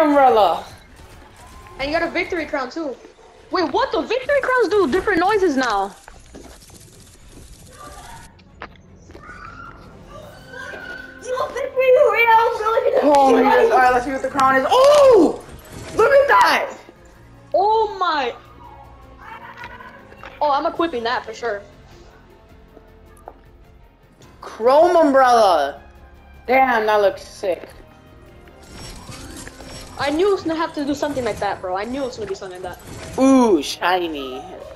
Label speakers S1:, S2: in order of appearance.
S1: umbrella.
S2: And you got a victory crown too. Wait, what? The victory crowns do different noises now.
S1: Oh my goodness. Alright, let's see what the crown is. Oh! Look at that!
S2: Oh my. Oh, I'm equipping that for sure.
S1: Chrome umbrella. Damn, that looks sick.
S2: I knew it was gonna have to do something like that, bro. I knew it was gonna be something like that.
S1: Ooh, shiny.